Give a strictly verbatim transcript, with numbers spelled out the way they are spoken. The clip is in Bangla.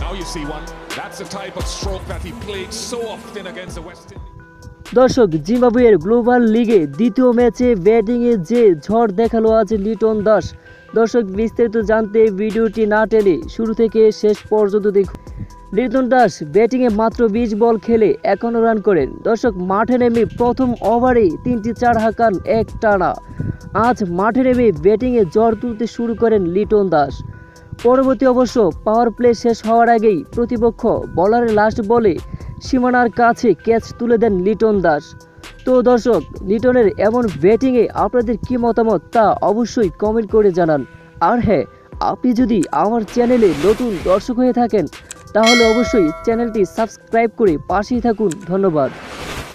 Now you see one. That's the type of stroke that he played so often against the West Indies. দর্শক, জিম্বাবুয়ের গ্লোবাল লিগে দ্বিতীয় ম্যাচে ব্যাটিংয়ে যে ঝড় দেখালো আজ লিটন দাস। দর্শক, বিস্তারিত জানতে ভিডিওটি না টেনে শুরু থেকে শেষ পর্যন্ত দেখুন। লিটন দাস ব্যাটিংয়ে মাত্র বিশ বল খেলে একান্ন রান করেন। দর্শক, মাঠে নেমে প্রথম ওভারে তিনটি চার হাঁকান এক টানা। আজ মাঠে নেমে ব্যাটিংয়ে ঝড় তুলতে শুরু করেন লিটন দাস। পরবর্তী অবশ্য পাওয়ার প্লে শেষ হওয়ার আগেই প্রতিপক্ষ বলারের লাস্ট বলে সীমানার কাছে ক্যাচ তুলে দেন লিটন দাস। তো দর্শক, লিটনের এমন ব্যাটিংয়ে আপনাদের কি মতামত তা অবশ্যই কমেন্ট করে জানান। আর হ্যাঁ, আপনি যদি আমার চ্যানেলে নতুন দর্শক হয়ে থাকেন তাহলে অবশ্যই চ্যানেলটি সাবস্ক্রাইব করে পাশেই থাকুন। ধন্যবাদ।